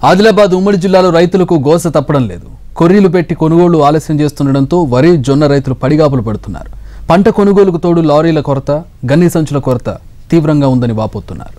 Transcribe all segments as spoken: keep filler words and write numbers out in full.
ఆదిలాబాద్ ఉమ్మడి జిల్లాలో రైతులకు గోస తప్పడం లేదు. కొర్రీలు పెట్టి కొనుగోలు ఆలస్యం చేస్తుండడంతో వరి జొన్న రైతులు పడిగాపులు పడుతున్నారు. పంట కొనుగోలుకు తోడు లారీల కొరత, గన్ని సంచుల కొరత తీవ్రంగా ఉందని వాపోతున్నారు.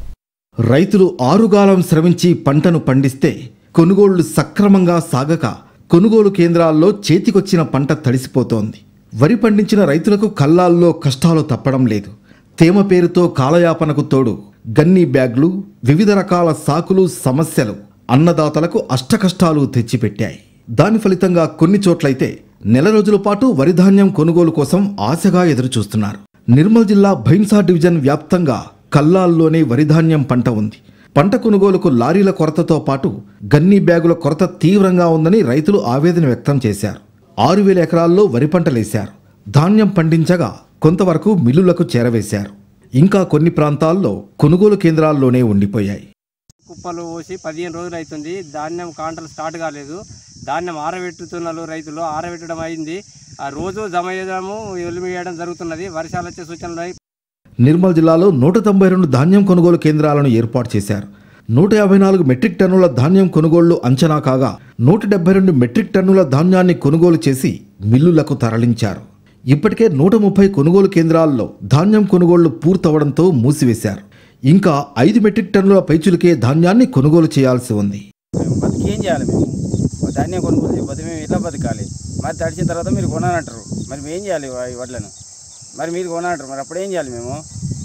రైతులు ఆరుగాలం శ్రమించి పంటను పండిస్తే కొనుగోళ్లు సక్రమంగా సాగక కొనుగోలు కేంద్రాల్లో చేతికొచ్చిన పంట తడిసిపోతోంది. వరి పండించిన రైతులకు కల్లాల్లో కష్టాలు తప్పడం లేదు. తేమ పేరుతో కాలయాపనకు తోడు గన్ని బ్యాగ్లు, వివిధ రకాల సాకులు, సమస్యలు అన్నదాతలకు అష్టకష్టాలు తెచ్చిపెట్టాయి. దాని ఫలితంగా కొన్ని చోట్లయితే నెల రోజుల పాటు వరిధాన్యం కొనుగోలు కోసం ఆశగా ఎదురుచూస్తున్నారు. నిర్మల్ జిల్లా భైన్సా డివిజన్ వ్యాప్తంగా కల్లాల్లోనే వరిధాన్యం పంట ఉంది. పంట కొనుగోలుకు లారీల కొరతతో పాటు గన్ని బ్యాగుల కొరత తీవ్రంగా ఉందని రైతులు ఆవేదన వ్యక్తం చేశారు. ఆరు వేల ఎకరాల్లో వరి పంటలేశారు. ధాన్యం పండించగా కొంతవరకు మిల్లులకు చేరవేశారు. ఇంకా కొన్ని ప్రాంతాల్లో కొనుగోలు కేంద్రాల్లోనే ఉండిపోయాయి. కుప్పలు పోసి పదిహేను రోజులు అవుతుంది. ధాన్యం కాంటలు స్టార్ట్ కాలేదు. ధాన్యం ఆరబెట్టుతున్నారు రైతులు. ఆరబెట్టడం అయింది. ఆ రోజు జమ చేయడము ఎలిమియడం జరుగుతున్నది. వర్షాలు వచ్చే సూచనలు. నిర్మల్ జిల్లాలో నూట తొంభై రెండు ధాన్యం కొనుగోలు కేంద్రాలను ఏర్పాటు చేశారు. నూట యాభై నాలుగు మెట్రిక్ టన్నుల ధాన్యం కొనుగోళ్లు అంచనా కాగా నూట డెబ్బై రెండు మెట్రిక్ టన్నుల ధాన్యాన్ని కొనుగోలు చేసి మిల్లులకు తరలించారు. ఇప్పటికే నూట ముప్పై కొనుగోలు కేంద్రాల్లో ధాన్యం కొనుగోళ్లు పూర్తవడంతో మూసివేశారు. ఇంకా ఐదు మెట్రిక్ టన్నుల పైచులకే ధాన్యాన్ని కొనుగోలు చేయాల్సి ఉంది. ఏం చేయాలి? మేము ధాన్యం కొనుగోలు చేయకపోతే మేము ఎట్లా బతకాలి? మరి తడిచిన తర్వాత మీరు కొనాలంటారు. మరి మేము ఏం చేయాలి? వడ్లను మరి మీరు కొనాలంటారు. మరి అప్పుడేం చేయాలి? మేము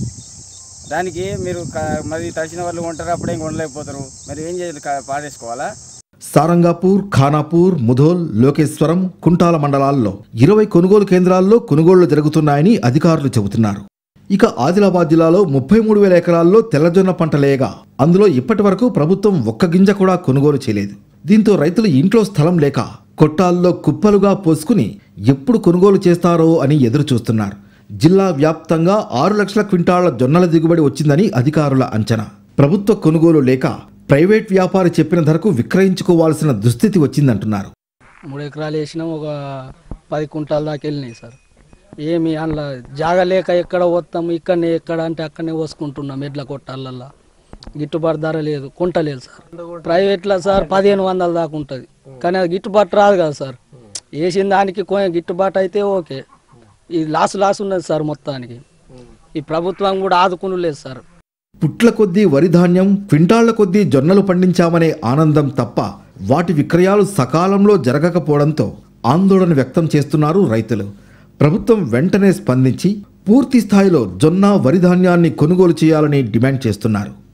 దానికి మీరు మరి తడిచిన వాళ్ళు కొంటారు, అప్పుడేం కొనలేకపోతారు. మరి ఏం చేయాలి? పాడేసుకోవాలా? సారంగాపూర్, ఖానాపూర్, ముధోల్, లోకేశ్వరం, కుంటాల మండలాల్లో ఇరవై కొనుగోలు కేంద్రాల్లో కొనుగోళ్లు జరుగుతున్నాయని అధికారులు చెబుతున్నారు. ఇక ఆదిలాబాద్ జిల్లాలో ముప్పై మూడు వేల ఎకరాల్లో తెల్లజొన్న పంట లేగా అందులో ఇప్పటి వరకు ప్రభుత్వం ఒక్క గింజ కూడా కొనుగోలు చేయలేదు. దీంతో రైతులు ఇంట్లో స్థలం లేక కొట్టాల్లో కుప్పలుగా పోసుకుని ఎప్పుడు కొనుగోలు చేస్తారో అని ఎదురు చూస్తున్నారు. జిల్లా వ్యాప్తంగా ఆరు లక్షల క్వింటాళ్ల జొన్నల దిగుబడి వచ్చిందని అధికారుల అంచనా. ప్రభుత్వ కొనుగోలు లేక ప్రైవేట్ వ్యాపారి చెప్పిన ధరకు విక్రయించుకోవాల్సిన దుస్థితి వచ్చిందంటున్నారు. మూడు ఎకరాలు వేసినాం, ఒక పది కుంటాల దాకా వెళ్ళినాయి సార్. ఏమి అందులో జాగ లేక ఎక్కడ పోతాము, ఇక్కడనే ఎక్కడ అంటే అక్కడనే పోసుకుంటున్నాం. ఎడ్ల కొట్టాలల్లా గిట్టుబాటు ధర లేదు, కొంటలేదు సార్. ప్రైవేట్లో సార్ పదిహేను వందల దాకా ఉంటుంది, కానీ అది గిట్టుబాటు రాదు కదా సార్. వేసిన దానికి గిట్టుబాటు అయితే ఓకే, ఈ లాస్ లాస్ ఉన్నది సార్ మొత్తానికి. ఈ ప్రభుత్వం కూడా ఆదుకునలేదు సార్. పుట్ల కొద్దీ వరిధాన్యం, క్వింటాళ్ల కొద్దీ జొన్నలు పండించామనే ఆనందం తప్ప వాటి విక్రయాలు సకాలంలో జరగకపోవడంతో ఆందోళన వ్యక్తం చేస్తున్నారు రైతులు. ప్రభుత్వం వెంటనే స్పందించి పూర్తి స్థాయిలో జొన్న, వరిధాన్యాన్ని కొనుగోలు చేయాలని డిమాండ్ చేస్తున్నారు.